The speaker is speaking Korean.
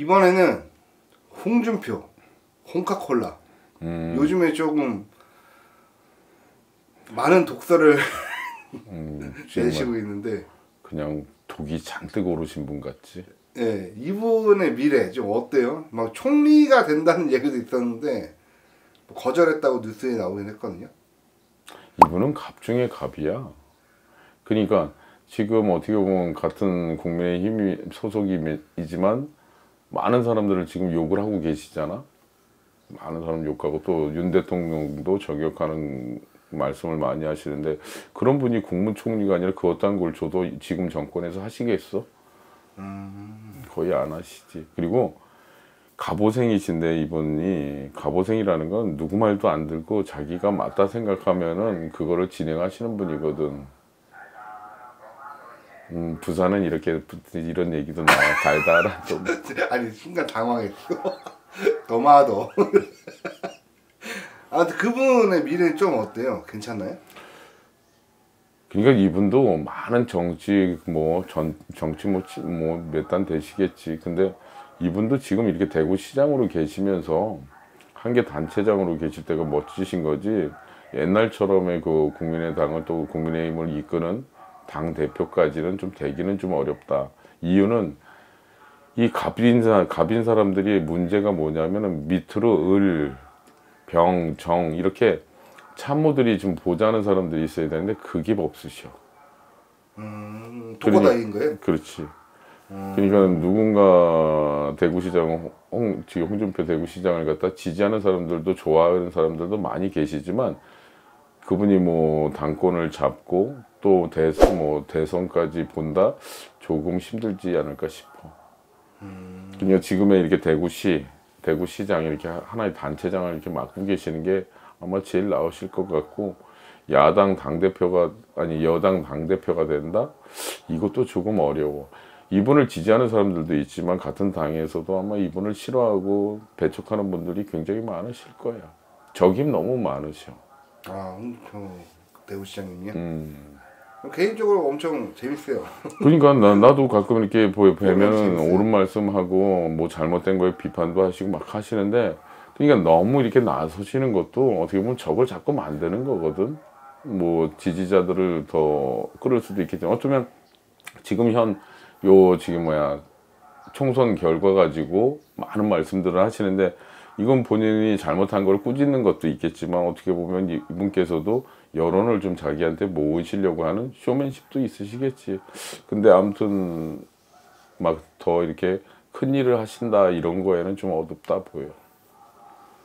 이번에는 홍준표, 홍카콜라. 요즘에 조금 많은 독설을 내시고 있는데 그냥 독이 잔뜩 오르신 분 같지? 예, 이분의 미래 좀 어때요? 막 총리가 된다는 얘기도 있었는데 뭐 거절했다고 뉴스에 나오긴 했거든요. 이분은 갑 중에 갑이야. 그러니까 지금 어떻게 보면 같은 국민의힘 소속이지만 많은 사람들을 지금 욕을 하고 계시잖아. 많은 사람 욕하고 또 윤 대통령도 저격하는 말씀을 많이 하시는데 그런 분이 국무총리가 아니라 그 어떤 걸 줘도 지금 정권에서 하시겠어? 거의 안 하시지. 그리고 갑오생이신데 이분이 갑오생이라는 건 누구 말도 안 들고 자기가 맞다 생각하면은 그거를 진행하시는 분이거든. 부산은 이렇게 이런 얘기도 나와. 달달한 좀. 아니 순간 당황했어. 너마도. 아무튼 그분의 미래는 좀 어때요? 괜찮나요? 그러니까 이분도 많은 정치 정치 몇 단 되시겠지. 근데 이분도 지금 이렇게 대구시장으로 계시면서 한 개 단체장으로 계실 때가 멋지신 거지. 옛날처럼의 그 국민의당을 또 국민의힘을 이끄는 당 대표까지는 좀 되기는 좀 어렵다. 이유는 이 갑인 사람들이 문제가 뭐냐면은 밑으로 을, 병, 정 이렇게 참모들이 좀 보자는 사람들이 있어야 되는데 그게 없으셔. 도고다인 거예요? 그렇지. 그러니까 누군가 대구시장 지금 홍준표 대구시장을 갖다 지지하는 사람들도 좋아하는 사람들도 많이 계시지만 그분이 뭐 당권을 잡고 또 대선까지 본다 조금 힘들지 않을까 싶어. 그러니까 지금의 이렇게 대구시장 이렇게 하나의 단체장을 이렇게 맡고 계시는 게 아마 제일 나으실 것 같고 여당 당대표가 된다? 이것도 조금 어려워. 이분을 지지하는 사람들도 있지만 같은 당에서도 아마 이분을 싫어하고 배척하는 분들이 굉장히 많으실 거야. 적임 너무 많으셔. 아, 홍준표 대구시장님이요? 개인적으로 엄청 재밌어요. 그러니까 나도 가끔 이렇게 보면은 옳은 말씀하고 뭐 잘못된 거에 비판도 하시고 막 하시는데 그러니까 너무 이렇게 나서시는 것도 어떻게 보면 적을 자꾸 만드는 거거든. 뭐 지지자들을 더 끌을 수도 있겠지만 어쩌면 지금 총선 결과 가지고 많은 말씀들을 하시는데 이건 본인이 잘못한 걸 꾸짖는 것도 있겠지만 어떻게 보면 이분께서도 여론을 좀 자기한테 모으시려고 하는 쇼맨십도 있으시겠지. 근데 아무튼 막 더 이렇게 큰 일을 하신다 이런 거에는 좀 어둡다 보여.